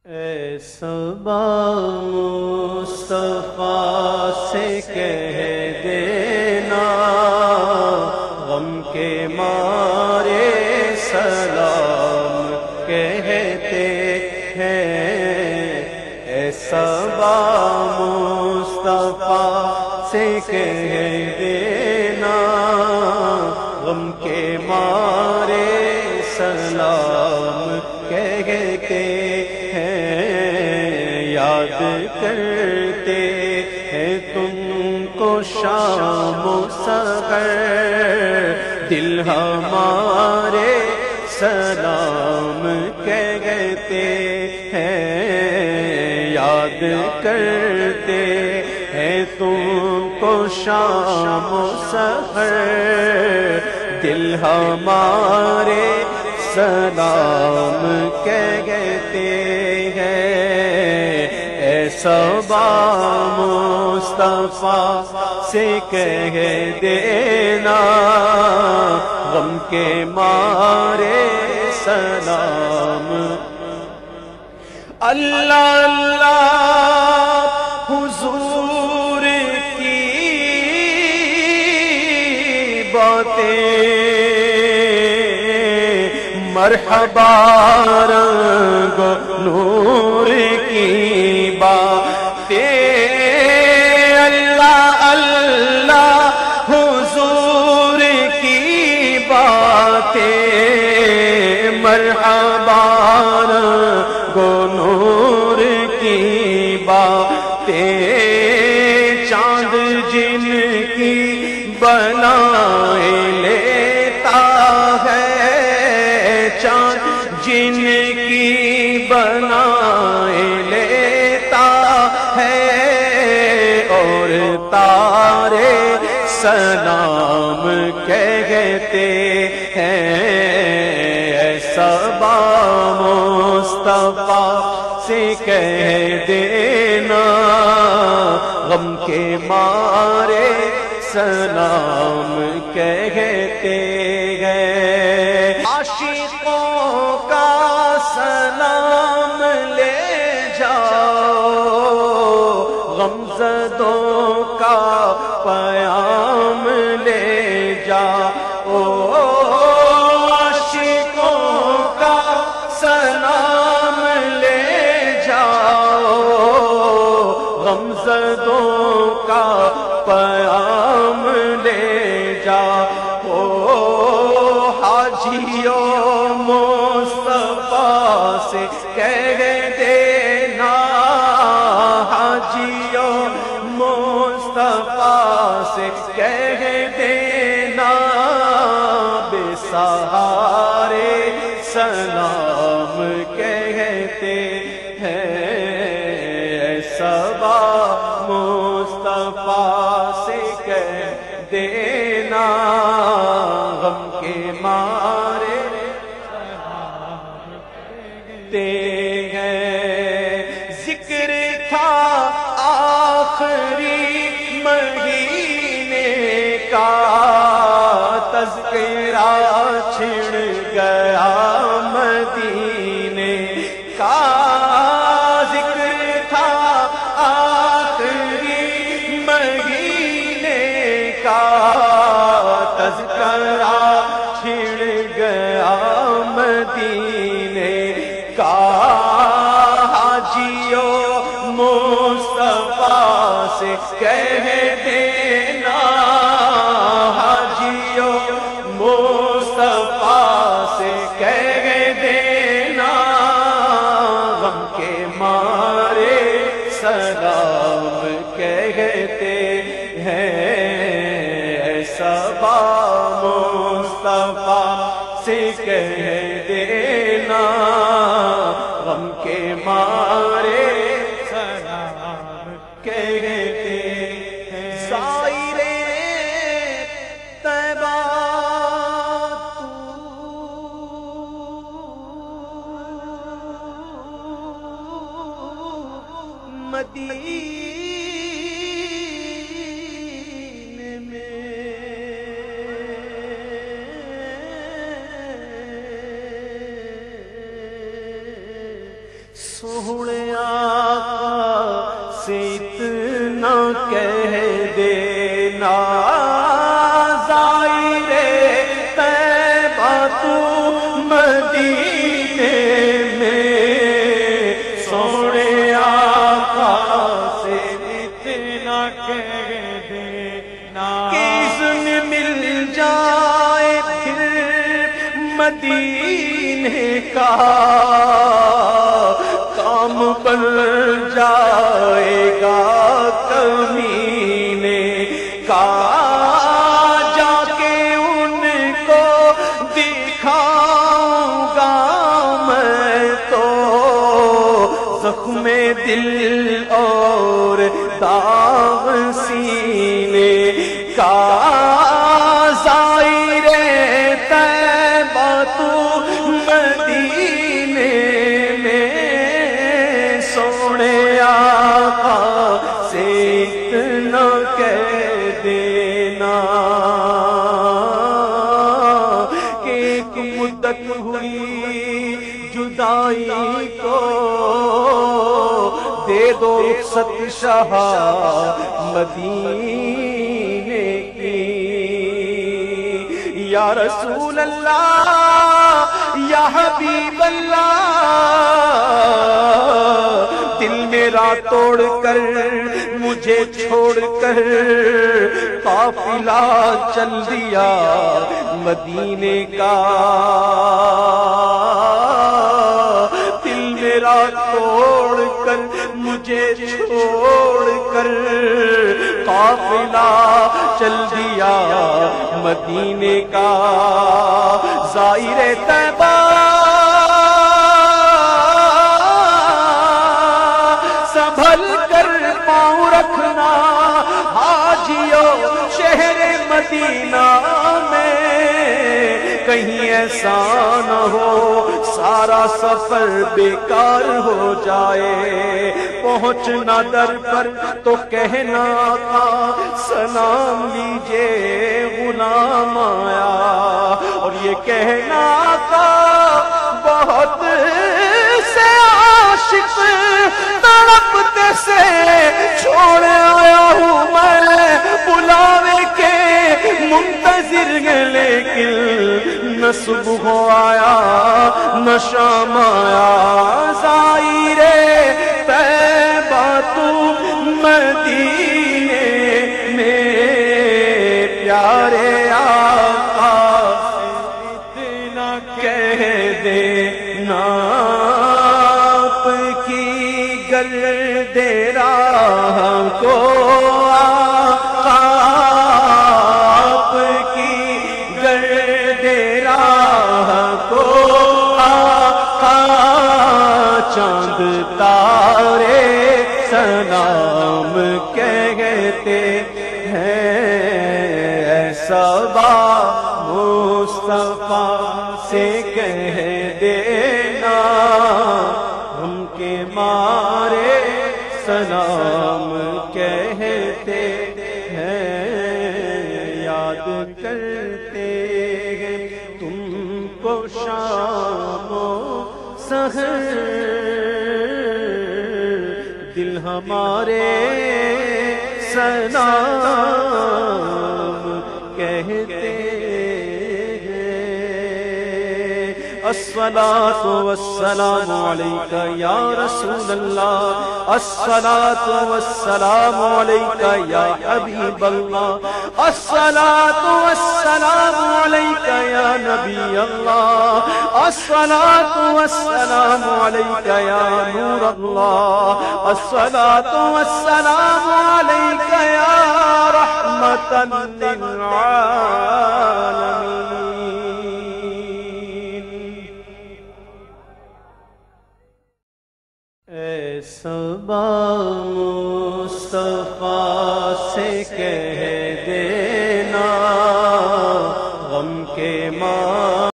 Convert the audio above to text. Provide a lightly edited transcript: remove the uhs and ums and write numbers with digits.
اے صبا مصطفیٰ سے کہہ دینا غم کے مارے سلام کہتے ہیں۔ اے صبا مصطفیٰ سے کہہ دینا غم کے مارے سلام کہتے یاد کرتے ہیں تم کو شام و سحر دل ہمارے سلام کہتے ہیں۔ یاد کرتے ہیں تم کو شام و سحر دل ہمارے سلام کہتے ہیں۔ اے صبا مصطفیٰ سے کہہ دینا غم کے مارے سلام۔ اللہ اللہ حضور کی باتیں مرحبا رنگ نور کی باتیں، اللہ اللہ حضور کی باتیں مرحبا رنگ نور کی باتیں، چاند جن کی بنائے لیتا ہے، چاند جن کی بنائے لیتا ہے، اور تارے سلام کہتے ہیں۔ اے صبا مصطفیٰ سے کہہ دینا غم کے مارے سلام کہتے ہیں۔ عاشقوں کا سلام لے جاؤ، غمزدوں کا پیام لے جاؤ، عاشقوں کا سلام لے جاؤ، غمزدوں کا پیام لے جاؤ، حاجیوں مصطفیٰ سے کہہ دینا، حاجیوں مصطفیٰ سے کہہ دینا بے سہارے سلام کہتے ہیں۔ اے صبا مصطفیٰ سے کہہ دینا غم کے مارے سلام کہتے ہیں۔ ذکر تھا آخری مہینے کا، تذکرہ چھڑ گیا مدینے کا، ذکر تھا آخری مہینے کا، تذکرہ چھڑ گیا مدینے کا، حاجیوں مصطفیٰ سے کہہ دینا، حاجیوں مصطفیٰ سے کہہ دینا غم کے مارے سلام کہتے ہیں۔ اے صبا مصطفیٰ سے کہہ دینا غم کے مارے سلام کہتے ہیں۔ سائرے طیبہ مدینے میں سونے آقا سے اتنا کہہ دینا زائر طیبہ تو مدینے میں سونے آقا سے اتنا کہہ دینا کہ اذن مل جائے پھر مدینے کا کام بن جائے گا کمینے کا جا کے ان کو دکھاؤں گا میں تو زخم دل اور داغ سینے کا زائر طیبہ تو مدینے میں سونے آقا سے اتنا کہہ دینا کہ ایک مدت ہوئی جدائی کو دے دو رخصت شاہ مدینے کی یا رسول اللہ یا حبیب اللہ دل میرا توڑ کر مجھے چھوڑ کر قافلہ چل دیا مدینے کا دل میرا توڑ کر مجھے چھوڑ کر قافلہ چل دیا مدینے کا زائر طیبہ سنبھل کر پاؤں رکھنا حاجیوں شہر مدینہ میں کہیں ایسا نہ ہو سارا سفر بیکار ہو جائے پہنچنا در پر تو کہنا آقا سلام لیجے غلام آیا اور یہ کہنا آقا بہت سے عاشق تڑپتے سے چھوڑ آیا ہوں میں بلاوے کے منتظر لیکن نہ صبح آیا نہ شام آیا زائر طیبہ تو مدینے میں پیارے آقا اتنا کہہ دینا آپ کی گرد راہ کو آقا آپ کی گرد راہ کو آقا چاند تارے سلام کہتے ہیں ایسا با مصطفیٰ سے کہہ دینا ہم کے مارے سلام کہتے ہیں یاد کرتے ہیں تم کو شام و سحر دل ہمارے سلام کہتے الصلاة والسلام عليك يا رسول الله الصلاة والسلام عليك يا حبيب الله الصلاة والسلام عليك يا نبي الله الصلاة والسلام عليك يا نور الله الصلاة والسلام عليك يا رحمة للعالمين صبا مصطفیٰ